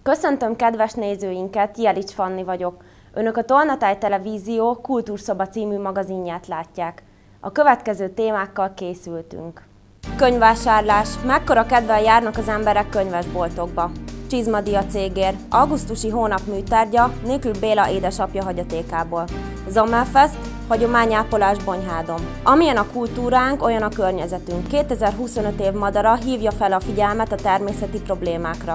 Köszöntöm kedves nézőinket, Jelics Fanni vagyok. Önök a Tolnatáj Televízió Kultúrszoba című magazinját látják. A következő témákkal készültünk. Könyvvásárlás. Mekkora kedvel járnak az emberek könyvesboltokba? Csizmadia cégér. Augusztusi hónap műtárgya Nélkül Béla édesapja hagyatékából. Sommerfest. Hagyományápolás Bonyhádon. Amilyen a kultúránk, olyan a környezetünk. 2025 év madara hívja fel a figyelmet a természeti problémákra.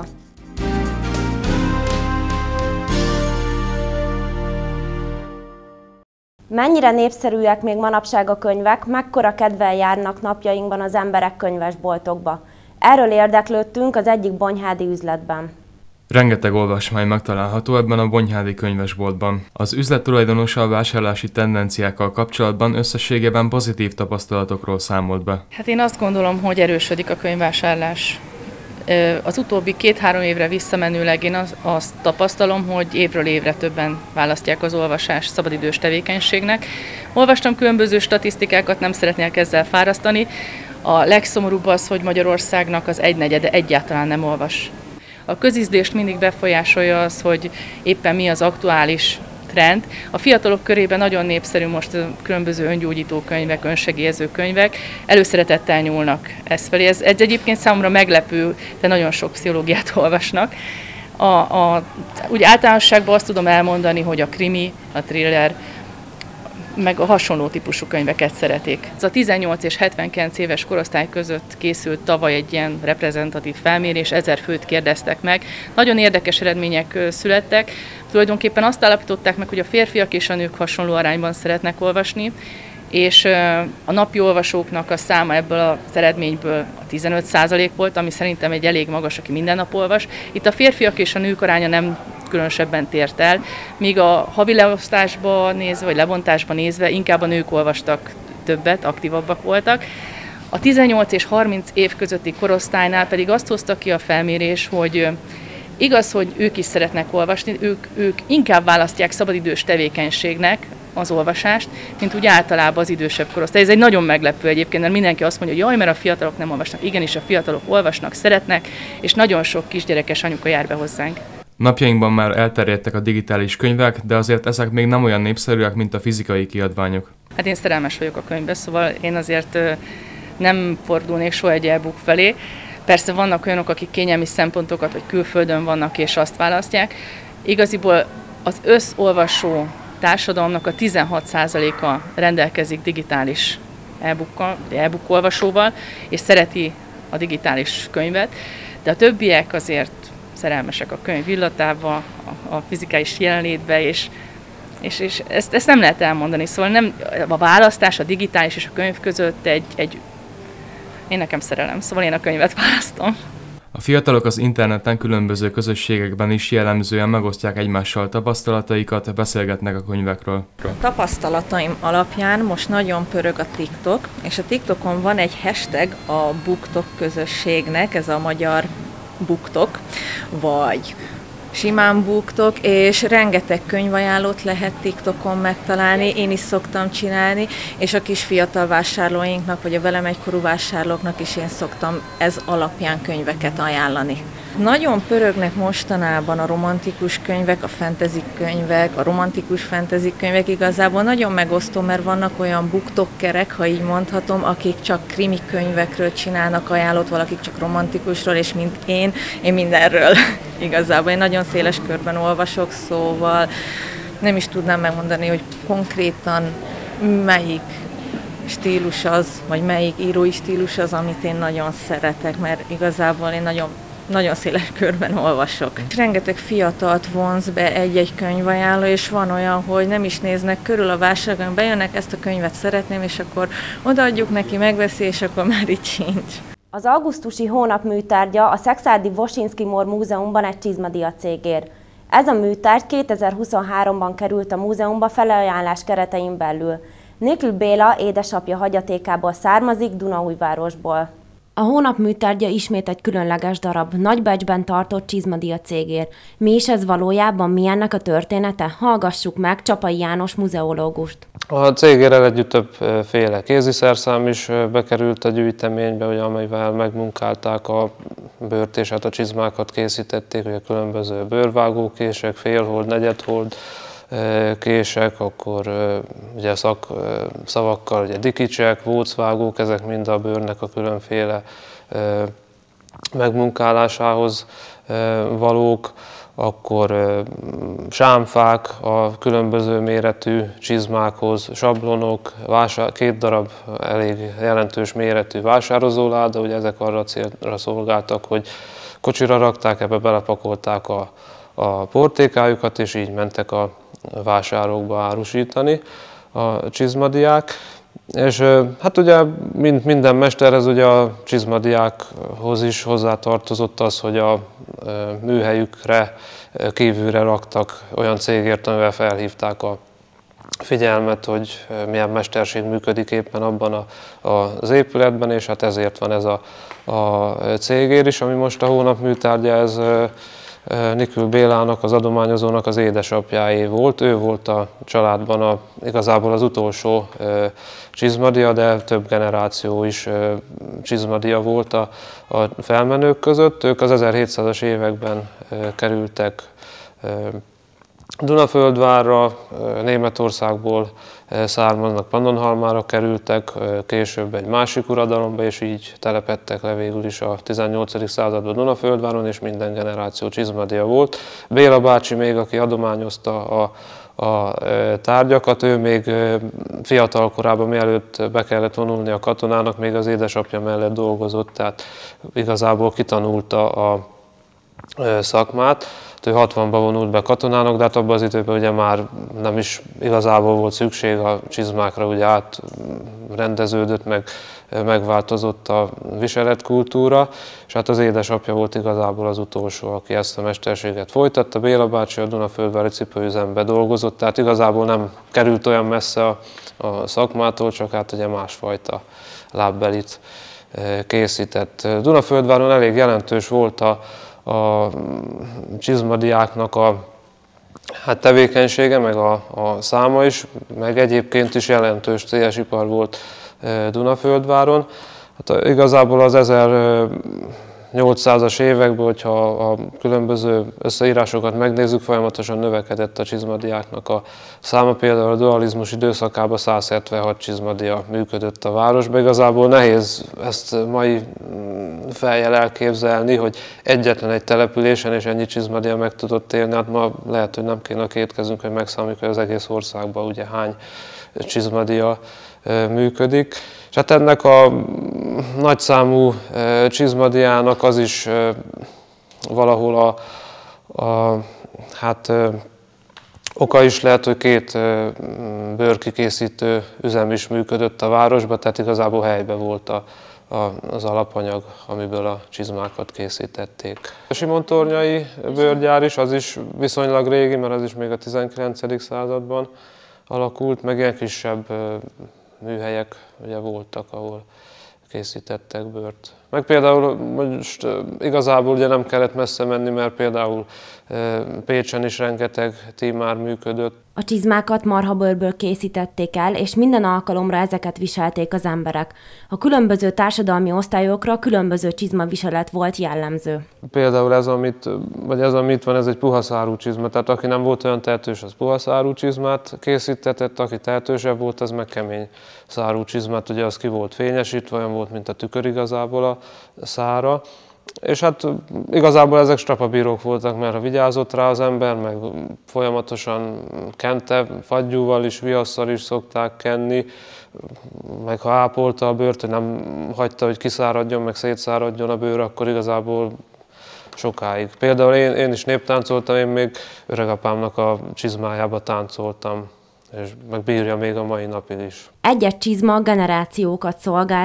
Mennyire népszerűek még manapság a könyvek, mekkora kedvel járnak napjainkban az emberek könyvesboltokba? Erről érdeklődtünk az egyik bonyhádi üzletben. Rengeteg olvasmány megtalálható ebben a bonyhádi könyvesboltban. Az üzlet tulajdonosa a vásárlási tendenciákkal kapcsolatban összességében pozitív tapasztalatokról számolt be. Hát én azt gondolom, hogy erősödik a könyvvásárlás. Az utóbbi 2-3 évre visszamenőleg én azt tapasztalom, hogy évről évre többen választják az olvasást szabadidős tevékenységnek. Olvastam különböző statisztikákat, nem szeretnék ezzel fárasztani. A legszomorúbb az, hogy Magyarországnak az egynegyede egyáltalán nem olvas. A közízlést mindig befolyásolja az, hogy éppen mi az aktuális trend. A fiatalok körében nagyon népszerű most a különböző öngyógyító könyvek, önsegélyező könyvek, előszeretettel nyúlnak ez felé. Ez egyébként számomra meglepő, de nagyon sok pszichológiát olvasnak. Úgy általánosságban azt tudom elmondani, hogy a krimi, a thriller, meg a hasonló típusú könyveket szeretik. Ez a 18 és 79 éves korosztály között készült tavaly egy ilyen reprezentatív felmérés, 1000 főt kérdeztek meg. Nagyon érdekes eredmények születtek. Tulajdonképpen azt állapították meg, hogy a férfiak és a nők hasonló arányban szeretnek olvasni, és a napi olvasóknak a száma ebből az eredményből 15% volt, ami szerintem egy elég magas, aki minden nap olvas. Itt a férfiak és a nők aránya nem különösebben tért el, míg a havi leosztásba nézve, vagy lebontásba nézve inkább a nők olvastak többet, aktívabbak voltak. A 18 és 30 év közötti korosztálynál pedig azt hozta ki a felmérés, hogy igaz, hogy ők is szeretnek olvasni, ők inkább választják szabadidős tevékenységnek az olvasást, mint úgy általában az idősebb korosztály. Ez egy nagyon meglepő egyébként, mert mindenki azt mondja, hogy jaj, mert a fiatalok nem olvasnak. Igenis, a fiatalok olvasnak, szeretnek, és nagyon sok kisgyerekes anyuka jár be hozzánk. Napjainkban már elterjedtek a digitális könyvek, de azért ezek még nem olyan népszerűek, mint a fizikai kiadványok. Hát én szerelmes vagyok a könyvbe, szóval én azért nem fordulnék soha egy e-book felé. Persze vannak olyanok, akik kényelmi szempontokat, vagy külföldön vannak, és azt választják. Igaziból az összolvasó társadalomnak a 16%-a rendelkezik digitális e-bookkal, e-book olvasóval, és szereti a digitális könyvet, de a többiek azért szerelmesek a könyv illatába, a fizikális jelenlétbe, és ezt nem lehet elmondani. Szóval nem, a választás a digitális és a könyv között én nekem szerelem, szóval én a könyvet választom. A fiatalok az interneten különböző közösségekben is jellemzően megosztják egymással tapasztalataikat, beszélgetnek a könyvekről. Tapasztalataim alapján most nagyon pörög a TikTok, és a TikTokon van egy hashtag a BookTok közösségnek, ez a magyar BookTok, vagy simán BookTok, és rengeteg könyvajánlót lehet TikTokon megtalálni, én is szoktam csinálni, és a kis fiatal vásárlóinknak, vagy a velem egykorú vásárlóknak is én szoktam ez alapján könyveket ajánlani. Nagyon pörögnek mostanában a romantikus könyvek, a fantasy könyvek, a romantikus fantasy könyvek, igazából nagyon megosztó, mert vannak olyan booktokkerek, ha így mondhatom, akik csak krimi könyvekről csinálnak ajánlót, valakik csak romantikusról, és mint én mindenről. Igazából én nagyon széles körben olvasok, szóval nem is tudnám megmondani, hogy konkrétan melyik stílus az, vagy melyik írói stílus az, amit én nagyon szeretek, mert igazából én nagyon széles körben olvasok. Rengeteg fiatalt vonz be egy-egy könyvajánló, és van olyan, hogy nem is néznek körül a vásárlók, bejönnek, ezt a könyvet szeretném, és akkor odaadjuk neki, megveszi, és akkor már így sincs. Az augusztusi hónap műtárgya a Szekszárdi Wosinski Mór Múzeumban egy Csizmadia cégér. Ez a műtárgy 2023-ban került a múzeumba felajánlás keretein belül. Nélkül Béla édesapja hagyatékából származik, Dunaújvárosból. A hónap műtárgya ismét egy különleges darab, nagybecsben tartott csizmadia cégér. Mi is ez valójában, mi ennek a története? Hallgassuk meg Csapai János muzeológust. A cégérrel együtt többféle kéziszerszám is bekerült a gyűjteménybe, ugye, amelyvel megmunkálták a bőrt és hát a csizmákat készítették, ugye különböző bőrvágókések, félhold, negyedhold kések, akkor ugye szavakkal ugye dikicsek, vócvágók, ezek mind a bőrnek a különféle megmunkálásához valók, akkor sámfák a különböző méretű csizmákhoz, sablonok, két darab elég jelentős méretű vásározóláda, ugye ezek arra célra szolgáltak, hogy kocsira rakták, ebbe belepakolták a portékájukat, és így mentek a vásárokba árusítani a csizmadiák. És hát ugye minden mesterhez, ugye a csizmadiákhoz is hozzátartozott az, hogy a műhelyükre kívülre raktak olyan cégért, amivel felhívták a figyelmet, hogy milyen mesterség működik éppen abban az épületben, és hát ezért van ez a cégér is, ami most a hónap műtárgya, ez Nikül Bélának, az adományozónak az édesapjáé volt. Ő volt a családban igazából az utolsó csizmadia, de több generáció is csizmadia volt a felmenők között. Ők az 1700-as években kerültek Dunaföldvárra, Németországból származnak, Pannonhalmára kerültek, később egy másik uradalomba, és így telepedtek le végül is a 18. században Dunaföldváron, és minden generáció csizmadia volt. Béla bácsi még, aki adományozta a tárgyakat, ő még fiatal korában, mielőtt be kellett vonulni a katonának, még az édesapja mellett dolgozott, tehát igazából kitanulta a szakmát. Ő 60-ban vonult be katonának, de hát abban az időben ugye már nem is igazából volt szükség a csizmákra, ugye átrendeződött, megváltozott a viseletkultúra, és hát az édesapja volt igazából az utolsó, aki ezt a mesterséget folytatta. Béla bácsi a Dunaföldvári cipőüzemben dolgozott, tehát igazából nem került olyan messze a szakmától, csak hát ugye másfajta lábbelit készített. Dunaföldváron elég jelentős volt a csizmadiáknak a tevékenysége, meg a száma is, meg egyébként is jelentős céges ipar volt Dunaföldváron. Hát igazából az 1800-as években, hogyha a különböző összeírásokat megnézzük, folyamatosan növekedett a csizmadiáknak a száma. Például a dualizmus időszakában 176 csizmadia működött a városban. Igazából nehéz ezt mai fejjel elképzelni, hogy egyetlen egy településen és ennyi csizmadia meg tudott élni. Hát ma lehet, hogy nem kéne kétkezünk, hogy megszámoljuk, hogy az egész országban ugye hány csizmadia működik. És hát ennek a nagyszámú csizmadiának az is valahol oka is lehet, hogy két bőrkikészítő üzem is működött a városban, tehát igazából helyben volt az alapanyag, amiből a csizmákat készítették. A simontornyai bőrgyár is, az is viszonylag régi, mert az is még a 19. században alakult, meg ilyen kisebb műhelyek ugye voltak, ahol készítettek bőrt. Meg például most igazából ugye nem kellett messze menni, mert például Pécsen is rengeteg tímár működött. A csizmákat marhabőrből készítették el, és minden alkalomra ezeket viselték az emberek. A különböző társadalmi osztályokra különböző csizmaviselet volt jellemző. Például ez, ami itt van, ez egy puhaszárú csizma, tehát aki nem volt olyan tehetős, az puhaszárú csizmát készítetett, aki tehetősebb volt, az meg kemény szárú csizmát, ugye az ki volt fényesítve, olyan volt, mint a tükör igazából a szára. És hát igazából ezek strapabírók voltak, mert ha vigyázott rá az ember, meg folyamatosan kente, fagyúval is, viasszal is szokták kenni, meg ha ápolta a bőrt, hogy nem hagyta, hogy kiszáradjon, meg szétszáradjon a bőr, akkor igazából sokáig. Például én is néptáncoltam, én még öregapámnak a csizmájába táncoltam, és meg bírja még a mai napig is. Egy-egy csizma generációkat szolgált ki.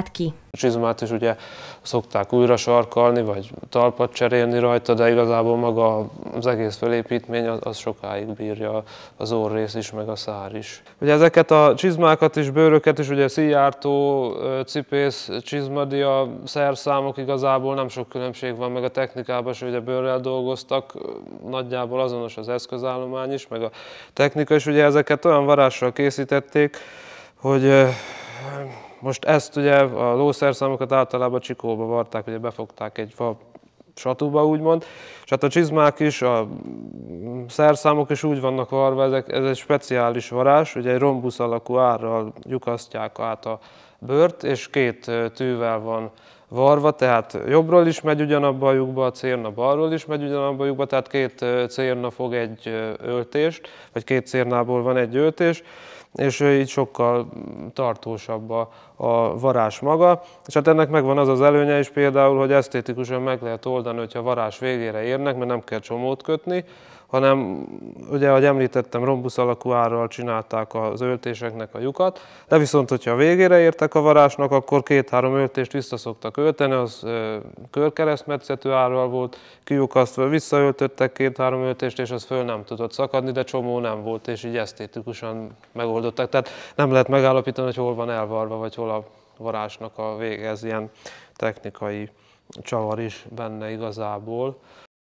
A csizmát is ugye szokták újra sarkalni, vagy talpat cserélni rajta, de igazából maga az egész felépítmény az sokáig bírja, az orrrész is, meg a szár is. Ugye ezeket a csizmákat is, bőröket is, ugye szíjártó, cipész, csizmadia, szerszámok, igazából nem sok különbség van, meg a technikában is ugye bőrrel dolgoztak, nagyjából azonos az eszközállomány is, meg a technika is, ugye ezeket olyan varással készítették, hogy most ezt ugye a lószerszámokat általában csikóba varták, ugye befogták egy fa satúba úgymond, és hát a csizmák is, a szerszámok is úgy vannak varva, ez egy speciális varás, ugye egy rombusz alakú árral lyukasztják át a bőrt, és két tűvel van varva, tehát jobbról is megy ugyanabba a lyukba a cérna, balról is megy ugyanabba a lyukba, tehát két cérna fog egy öltést, vagy két cérnából van egy öltés, és így sokkal tartósabb a varázs maga. És hát ennek megvan az az előnye is például, hogy esztétikusan meg lehet oldani, hogyha a varázs végére érnek, mert nem kell csomót kötni, hanem ugye, ahogy említettem, rombusz alakú árral csinálták az öltéseknek a lyukat, de viszont, hogyha a végére értek a varázsnak, akkor 2-3 öltést vissza szoktak ölteni, az körkeresztmetszetű árral volt kilyukasztva, visszaöltöttek 2-3 öltést, és az föl nem tudott szakadni, de csomó nem volt, és így esztétikusan megoldották. Tehát nem lehet megállapítani, hogy hol van elvarva, vagy hol a varázsnak a vége, ez ilyen technikai csavar is benne igazából.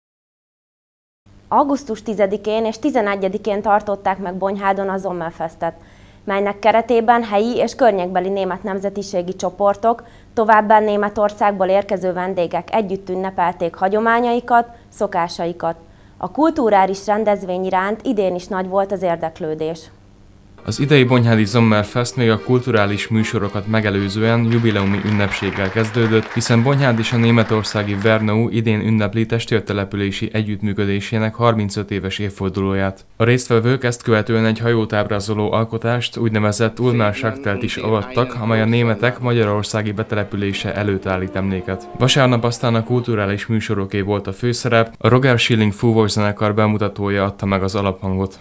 Augusztus 10-én és 11-én tartották meg Bonyhádon a Sommerfestet, melynek keretében helyi és környékbeli német nemzetiségi csoportok, továbbá Németországból érkező vendégek együtt ünnepelték hagyományaikat, szokásaikat. A kulturális rendezvény iránt idén is nagy volt az érdeklődés. Az idei Bonyhádi Sommerfest még a kulturális műsorokat megelőzően jubileumi ünnepséggel kezdődött, hiszen Bonyhád és a németországi Wernau idén ünnepli testvértelepülési együttműködésének 35 éves évfordulóját. A résztvevők ezt követően egy hajót ábrázoló alkotást, úgynevezett Ulmer Schachtelt is avattak, amely a németek magyarországi betelepülése előtt állít emléket. Vasárnap aztán a kulturális műsoroké volt a főszerep, a Roger Schilling fúvózenekar bemutatója adta meg az alaphangot.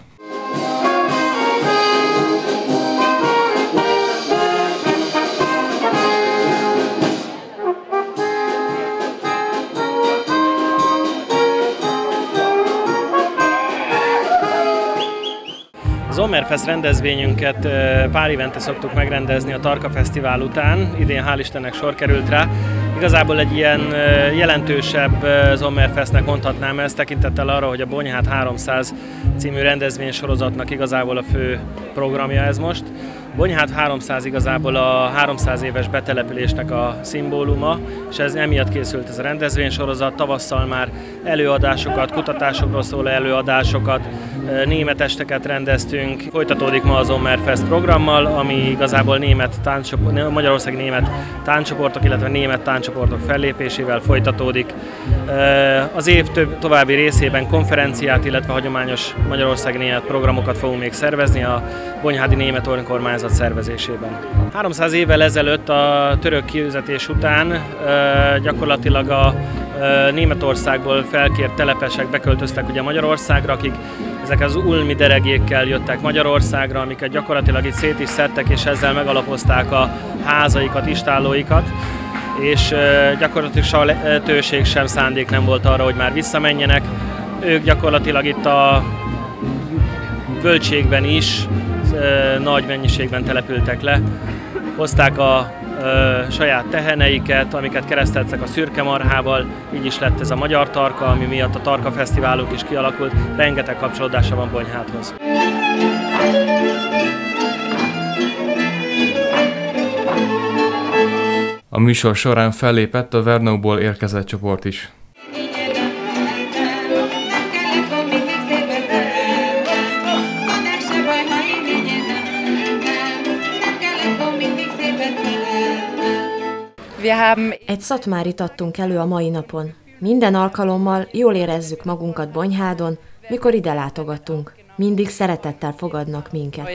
Az Sommerfest rendezvényünket pár évente szoktuk megrendezni a Tarka Fesztivál után, idén hál' Istennek sor került rá. Igazából egy ilyen jelentősebb Sommerfestnek mondhatnám ezt, tekintettel arra, hogy a Bonyhád 300 című rendezvénysorozatnak igazából a fő programja ez most. Bonyhád 300 igazából a 300 éves betelepülésnek a szimbóluma, és ez emiatt készült ez a rendezvénysorozat. Tavasszal már előadásokat, kutatásokról szóló előadásokat, német esteket rendeztünk. Folytatódik ma a Sommerfest programmal, ami igazából magyarországi német tánccsoportok, illetve német tánccsoportok fellépésével folytatódik. Az év további részében konferenciát, illetve hagyományos magyarországi német programokat fogunk még szervezni a Bonyhádi Német Önkormányzat szervezésében. 300 évvel ezelőtt a török kiüzetés után gyakorlatilag a Németországból felkért telepesek beköltöztek ugye Magyarországra, akik ezek az ulmi deregékkel jöttek Magyarországra, amiket gyakorlatilag itt szét is szedtek, és ezzel megalapozták a házaikat, istállóikat, és gyakorlatilag soha lehetőség sem, szándék nem volt arra, hogy már visszamenjenek. Ők gyakorlatilag itt a völgységben is nagy mennyiségben települtek le, hozták a saját teheneiket, amiket kereszteltek a szürke marhával, így is lett ez a magyar tarka, ami miatt a Tarka Fesztiválunk is kialakult, rengeteg kapcsolódása van Bonyhádhoz. A műsor során fellépett a Wernauból érkezett csoport is. Egy szatmárit adtunk elő a mai napon. Minden alkalommal jól érezzük magunkat Bonyhádon, mikor ide látogatunk. Mindig szeretettel fogadnak minket.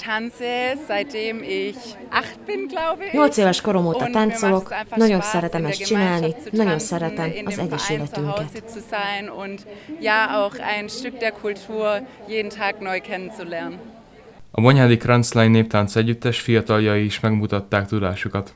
8 éves korom óta táncolok, nagyon szeretem ezt csinálni, nagyon szeretem az egész életünket. A Bonyhádi Kranzlány Néptánc Együttes fiataljai is megmutatták tudásukat.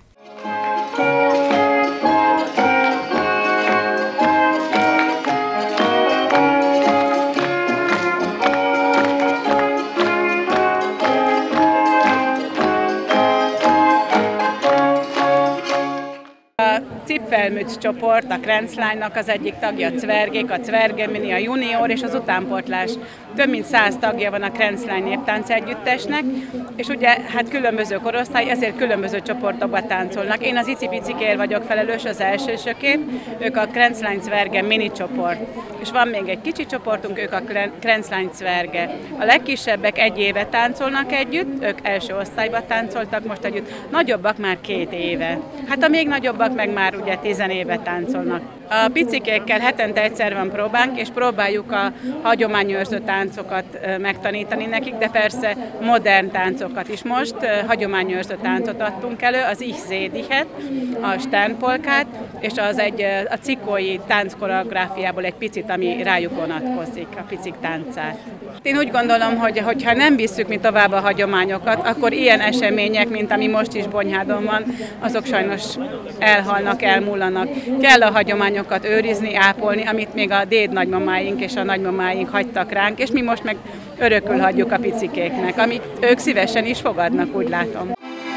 Cipfelmütz csoport, a Kranzlánynak az egyik tagja, a Cvergék, a Cvergemini, a Junior és az utánpótlás. Több mint 100 tagja van a Kranzlány Néptánc Együttesnek, és ugye hát különböző korosztály, ezért különböző csoportokban táncolnak. Én az icipicikéért vagyok felelős, az elsősökért, ők a Kranzlány Cverge mini csoport. És van még egy kicsi csoportunk, ők a Kranzlány Cverge. A legkisebbek 1 éve táncolnak együtt, ők első osztályban táncoltak most együtt, nagyobbak már 2 éve. Hát a még nagyobbak meg már ugye 10 éve táncolnak. A picikékkel hetente egyszer van próbánk, és próbáljuk a hagyományőrző táncokat megtanítani nekik, de persze modern táncokat is. Most hagyományőrző táncot adtunk elő, az Ich seh dicht, a Sternpolkát, és az a cikói tánckoreográfiából egy picit, ami rájuk vonatkozik, a picik táncát. Én úgy gondolom, hogy ha nem visszük mi tovább a hagyományokat, akkor ilyen események, mint ami most is Bonyhádon van, azok sajnos elhalnak, elmúlanak. Kell a hagyományokat őrizni, ápolni, amit még a dédnagymamáink és a nagymamáink hagytak ránk, és mi most meg örökül hagyjuk a picikéknek, amit ők szívesen is fogadnak, úgy látom.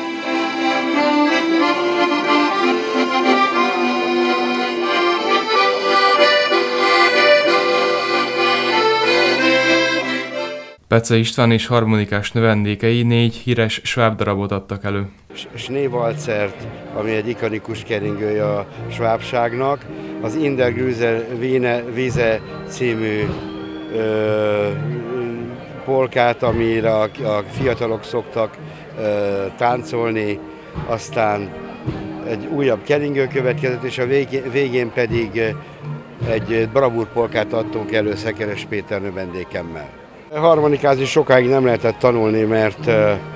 Pece István és harmonikás növendékei 4 híres sváb darabot adtak elő. Schneewalzert, ami egy ikonikus keringője a svábságnak, az In der Grüse Wiese című polkát, amire a fiatalok szoktak táncolni, aztán egy újabb keringő következett, és a végén pedig egy bravúrpolkát adtunk elő Szekeres Péter növendékemmel. Harmonikázni sokáig nem lehetett tanulni, mert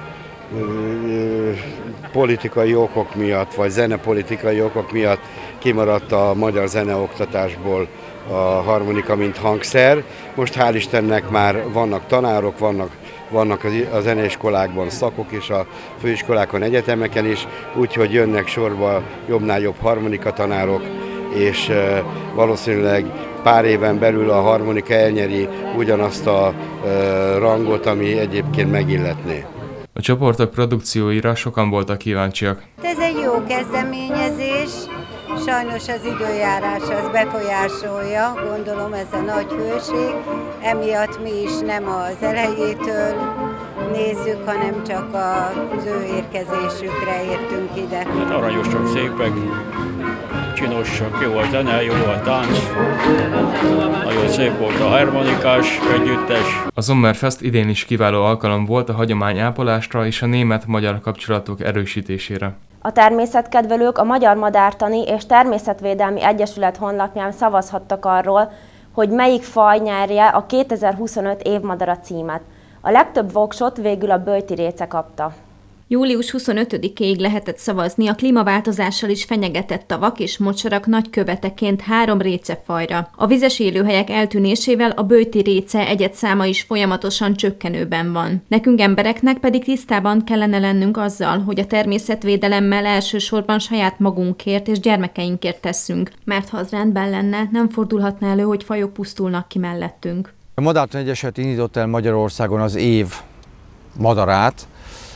politikai okok miatt, vagy zenepolitikai okok miatt kimaradt a magyar zeneoktatásból a harmonika, mint hangszer. Most hál' Istennek már vannak tanárok, vannak a zeneiskolákban szakok, és a főiskolákon, egyetemeken is, úgyhogy jönnek sorba jobbnál jobb harmonika tanárok, és valószínűleg pár éven belül a harmonika elnyeri ugyanazt a rangot, ami egyébként megilletné. A csoportok produkcióira sokan voltak kíváncsiak. Ez egy jó kezdeményezés, sajnos az időjárás az befolyásolja, gondolom ez a nagy hőség, emiatt mi is nem az elejétől nézzük, hanem csak az ő érkezésükre értünk ide. Hát aranyosak, szépek, csinosak, jó a zene, jó a tánc, nagyon szép volt a harmonikás együttes. A Sommerfest idén is kiváló alkalom volt a hagyomány ápolásra és a német-magyar kapcsolatok erősítésére. A természetkedvelők a Magyar Madártani és Természetvédelmi Egyesület honlapján szavazhattak arról, hogy melyik faj nyerje a 2025 évmadara címet. A legtöbb voksot végül a böjti réce kapta. Július 25-ig lehetett szavazni a klímaváltozással is fenyegetett tavak és mocsarak nagyköveteként 3 récefajra. A vizes élőhelyek eltűnésével a böjti réce egyedszáma is folyamatosan csökkenőben van. Nekünk embereknek pedig tisztában kellene lennünk azzal, hogy a természetvédelemmel elsősorban saját magunkért és gyermekeinkért tesszünk, mert ha az rendben lenne, nem fordulhatna elő, hogy fajok pusztulnak ki mellettünk. A Madártani Egyesület indított el Magyarországon az év madarát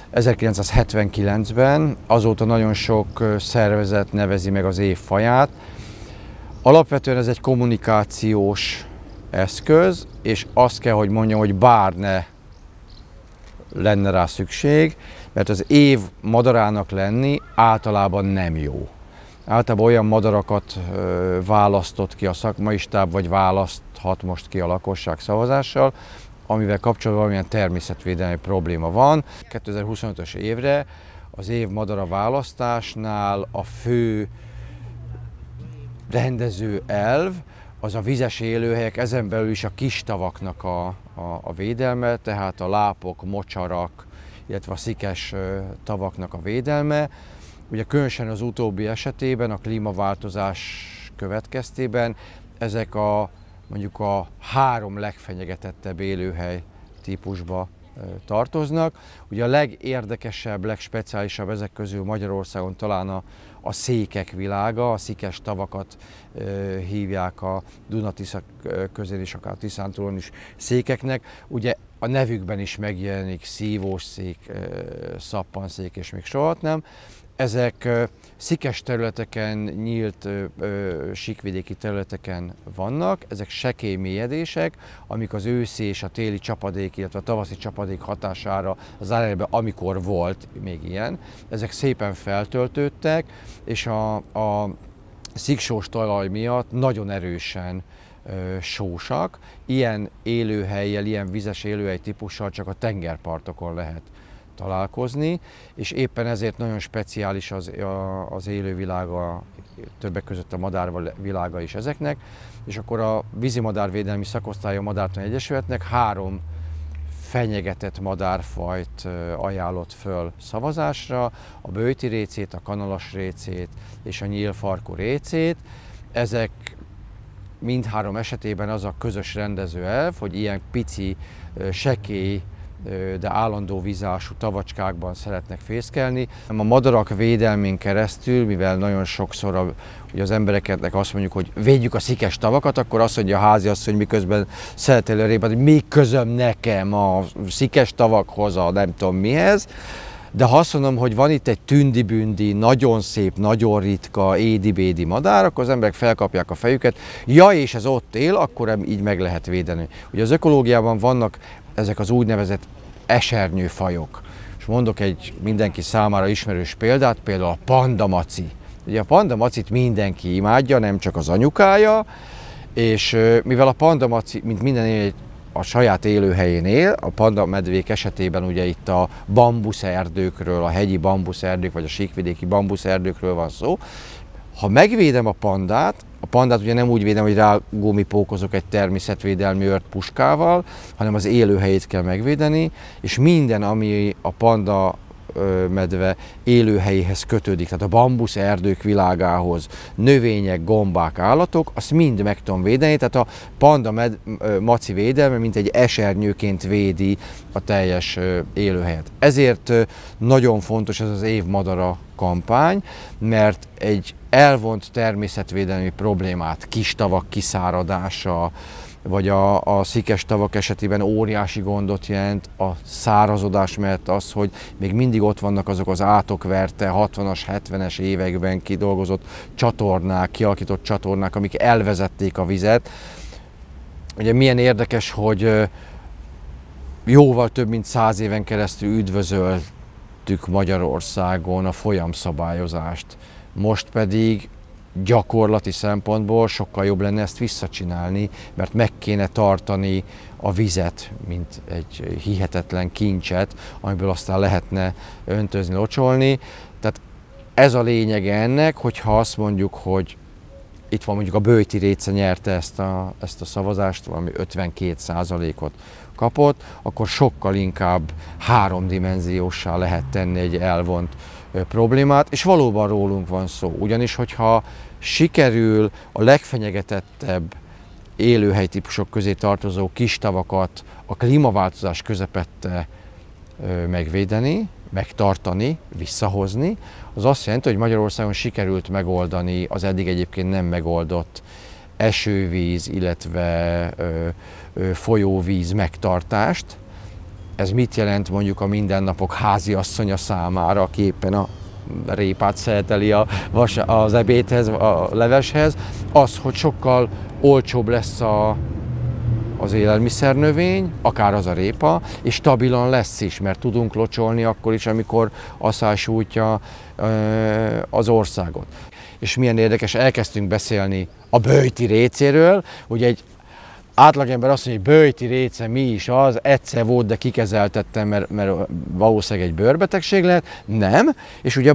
1979-ben, azóta nagyon sok szervezet nevezi meg az év faját. Alapvetően ez egy kommunikációs eszköz, és azt kell, hogy mondjam, hogy bár ne lenne rá szükség, mert az év madarának lenni általában nem jó. Általában olyan madarakat választott ki a szakmai stáb, vagy választhat most ki a lakosság szavazással, amivel kapcsolatban valamilyen természetvédelmi probléma van. 2025-ös évre az év madara választásnál a fő rendező elv az a vizes élőhelyek, ezen belül is a kis tavaknak a védelme, tehát a lápok, mocsarak illetve a szikes tavaknak a védelme. Ugye különösen az utóbbi esetében, a klímaváltozás következtében ezek mondjuk a 3 legfenyegetettebb élőhely típusba tartoznak. Ugye a legérdekesebb, legspeciálisabb ezek közül Magyarországon talán a székek világa, a szikes tavakat hívják a Duna-Tisza közén és akár Tiszántúlon is székeknek. Ugye a nevükben is megjelenik szívós szék, szappanszék és még sohat nem. Ezek szikes területeken, nyílt síkvidéki területeken vannak, ezek sekély mélyedések, amik az őszi és a téli csapadék, illetve a tavaszi csapadék hatására az árnyékban, amikor volt még ilyen, ezek szépen feltöltődtek, és a sziksós talaj miatt nagyon erősen sósak. Ilyen élőhellyel, ilyen vizes élőhely típussal csak a tengerpartokon lehet találkozni, és éppen ezért nagyon speciális az élővilága, többek között a madárvilága is ezeknek, és akkor a vízimadárvédelmi szakosztálya Madártani Egyesületnek 3 fenyegetett madárfajt ajánlott föl szavazásra, a böjti récét, a kanalas récét és a nyílfarkú récét. Ezek mindhárom esetében az a közös rendező elv, hogy ilyen pici, sekély, de állandó vízású tavacskákban szeretnek fészkelni. A madarak védelmén keresztül, mivel nagyon sokszor ugye az embereknek azt mondjuk, hogy védjük a szikes tavakat, akkor azt mondja a háziasszony, miközben szeret előrébb, hogy mi közöm nekem a szikes tavakhoz, a nem tudom mihez. De ha azt mondom, hogy van itt egy tündi-bündi, nagyon szép, nagyon ritka, édi-bédi madár, akkor az emberek felkapják a fejüket, ja, és ez ott él, akkor így meg lehet védeni. Ugye az ökológiában vannak ezek az úgynevezett esernyőfajok. És mondok egy mindenki számára ismerős példát, például a pandamaci. Ugye a pandamacit mindenki imádja, nem csak az anyukája, és mivel a pandamaci, mint minden a saját élőhelyén él, a pandamedvék esetében ugye itt a bambuszerdőkről, a hegyi bambuszerdők vagy a síkvidéki bambuszerdőkről van szó. Ha megvédem a pandát ugye nem úgy védem, hogy rá gumipókozok egy természetvédelmi ört puskával, hanem az élőhelyét kell megvédeni, és minden, ami a panda medve élőhelyéhez kötődik, tehát a bambuszerdők világához, növények, gombák, állatok, azt mind meg tudom védeni, tehát a panda maci védelme, mint egy esernyőként védi a teljes élőhelyet. Ezért nagyon fontos ez az év madara kampány, mert egy elvont természetvédelmi problémát, kis tavak kiszáradása, vagy a szikes tavak esetében óriási gondot jelent a szárazodás, mert az, hogy még mindig ott vannak azok az átokverte 60-as, 70-es években kidolgozott csatornák, kialakított csatornák, amik elvezették a vizet. Ugye milyen érdekes, hogy jóval több mint 100 éven keresztül üdvözöltük Magyarországon a folyamszabályozást. Most pedig gyakorlati szempontból sokkal jobb lenne ezt visszacsinálni, mert meg kéne tartani a vizet, mint egy hihetetlen kincset, amiből aztán lehetne öntözni, locsolni. Tehát ez a lényege ennek, hogyha azt mondjuk, hogy itt van mondjuk a böjti réce nyerte ezt a szavazást, valami 52%-ot kapott, akkor sokkal inkább 3-dimenzióssá lehet tenni egy elvont problémát, és valóban rólunk van szó. Ugyanis, hogyha sikerül a legfenyegetettebb élőhelytípusok közé tartozó kis tavakat a klímaváltozás közepette megvédeni, megtartani, visszahozni, az azt jelenti, hogy Magyarországon sikerült megoldani az eddig egyébként nem megoldott esővíz, illetve folyóvíz megtartást. Ez mit jelent mondjuk a mindennapok háziasszonya számára, aki éppen a répát szeleteli az ebédhez, a leveshez? Az, hogy sokkal olcsóbb lesz az élelmiszernövény, akár az a répa, és stabilan lesz is, mert tudunk locsolni akkor is, amikor aszás sújtja az országot. És milyen érdekes, elkezdtünk beszélni a böjti récéről, ugye egy átlagember azt mondja, hogy böjti réce mi is az, egyszer volt, de kikezeltettem, mert valószínűleg egy bőrbetegség lehet. Nem, és ugye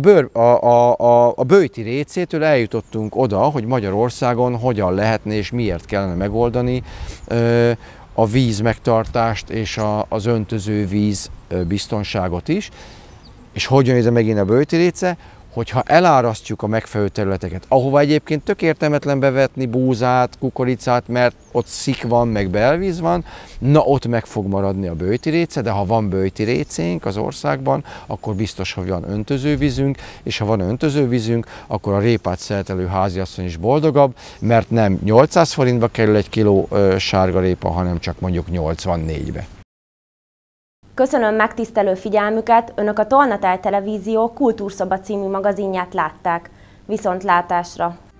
a böjti récétől eljutottunk oda, hogy Magyarországon hogyan lehetne és miért kellene megoldani a víz megtartást és az öntöző víz biztonságot is. És hogy jön ide megint a böjtiréce? Hogyha elárasztjuk a megfelelő területeket, ahova egyébként tök értelmetlen bevetni búzát, kukoricát, mert ott szik van, meg belvíz van, na ott meg fog maradni a böjtiréce, de ha van böjtirécénk az országban, akkor biztos, hogy van öntözővízünk, és ha van öntözővízünk, akkor a répát szeretelő háziasszony is boldogabb, mert nem 800 forintba kerül egy kiló sárgarépa, hanem csak mondjuk 84-be. Köszönöm megtisztelő figyelmüket, Önök a Tolnatáj Televízió Kultúrszoba című magazinját látták. Viszontlátásra!